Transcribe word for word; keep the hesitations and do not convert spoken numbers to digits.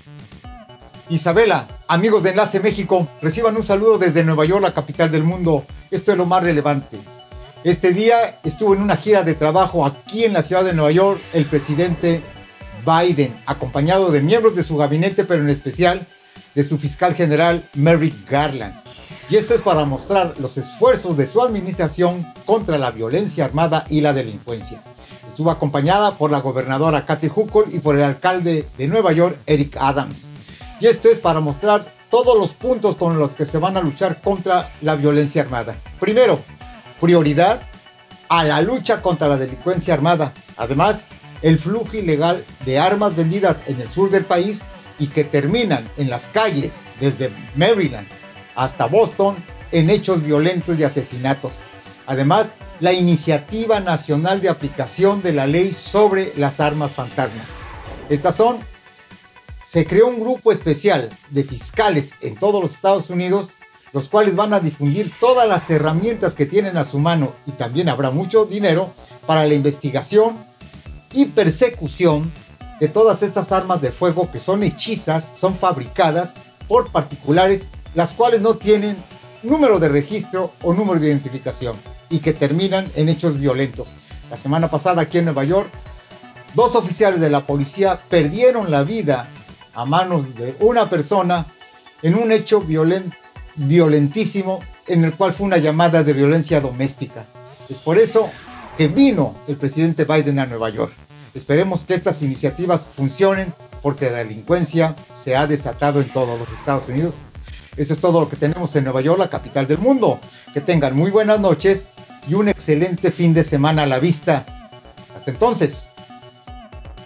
Isabela, amigos de Enlace México, reciban un saludo desde Nueva York, la capital del mundo. Esto es lo más relevante. Este día estuvo en una gira de trabajo aquí en la ciudad de Nueva York el presidente Biden, acompañado de miembros de su gabinete, pero en especial de su fiscal general Merrick Garland. Y esto es para mostrar los esfuerzos de su administración contra la violencia armada y la delincuencia. Estuvo acompañada por la gobernadora Kathy Hochul y por el alcalde de Nueva York, Eric Adams. Y esto es para mostrar todos los puntos con los que se van a luchar contra la violencia armada. Primero, prioridad a la lucha contra la delincuencia armada. Además, el flujo ilegal de armas vendidas en el sur del país y que terminan en las calles desde Maryland hasta Boston en hechos violentos y asesinatos. Además, la iniciativa nacional de aplicación de la ley sobre las armas fantasmas. Estas son, se creó un grupo especial de fiscales en todos los Estados Unidos, los cuales van a difundir todas las herramientas que tienen a su mano, y también habrá mucho dinero para la investigación y persecución de todas estas armas de fuego que son hechizas, son fabricadas por particulares, las cuales no tienen número de registro o número de identificación y que terminan en hechos violentos. La semana pasada aquí en Nueva York, dos oficiales de la policía perdieron la vida a manos de una persona en un hecho violent, violentísimo en el cual fue una llamada de violencia doméstica. Es por eso que vino el presidente Biden a Nueva York. Esperemos que estas iniciativas funcionen porque la delincuencia se ha desatado en todos los Estados Unidos. Eso es todo lo que tenemos en Nueva York, la capital del mundo. Que tengan muy buenas noches y un excelente fin de semana a la vista. Hasta entonces.